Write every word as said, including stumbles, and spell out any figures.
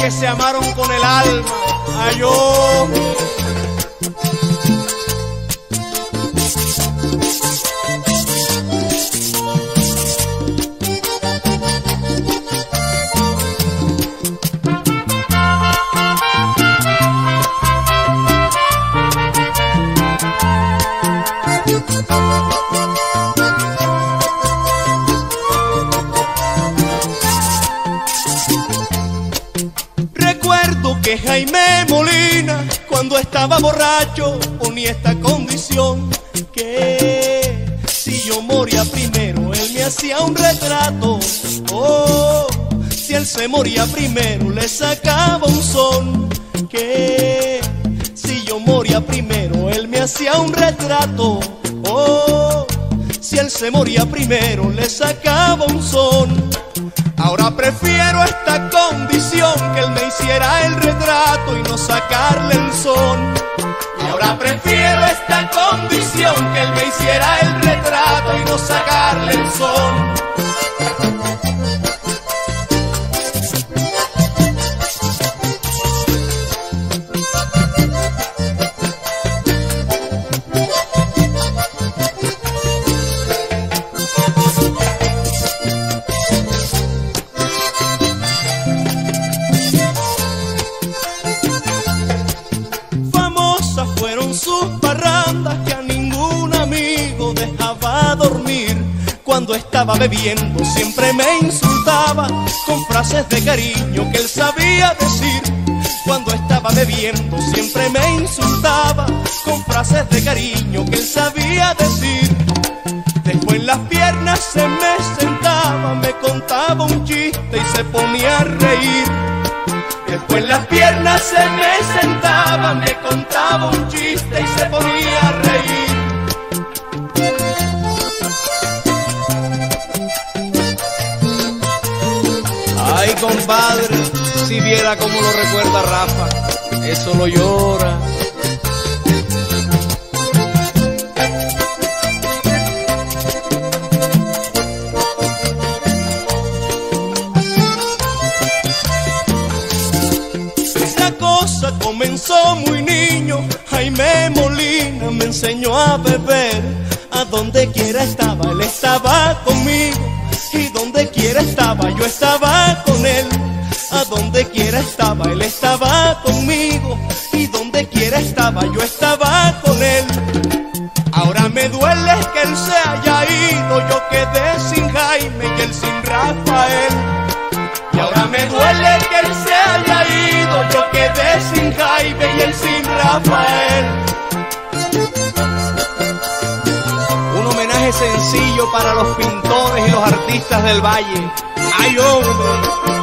que se amaron con el alma. Ay, yo. Recuerdo que Jaime Molina, cuando estaba borracho, ponía esta condición: que si yo moría primero, él me hacía un retrato. Oh, si él se moría primero, le sacaba un son. Que si yo moría primero, él me hacía un retrato. Oh, si él se moría primero, le sacaba un son. Ahora prefiero esta condición, que él me hiciera el retrato y no sacarle el son. Y ahora prefiero esta condición, que él me hiciera el retrato y no sacarle el son. Fueron sus parrandas, que a ningún amigo dejaba dormir. Cuando estaba bebiendo siempre me insultaba con frases de cariño que él sabía decir. Cuando estaba bebiendo siempre me insultaba con frases de cariño que él sabía decir. Después en las piernas se me sentaba, me contaba un chiste y se ponía a reír. Después en las piernas se me sentaba, me contaba un chiste y se ponía a reír. Ay, compadre, si viera cómo lo recuerda Rafa, eso lo llora. Comenzó muy niño, Jaime Molina me enseñó a beber. A donde quiera estaba, él estaba conmigo, y donde quiera estaba, yo estaba con él. A donde quiera estaba, él estaba conmigo, y donde quiera estaba, yo estaba con él. Ahora me duele que él se haya ido, yo quedé sin Jaime y él sin Rafael. Y ahora me duele que él se haya ido, yo quedé sin Jaime y él sin Rafael. Un homenaje sencillo para los pintores y los artistas del Valle. ¡Ay, hombre!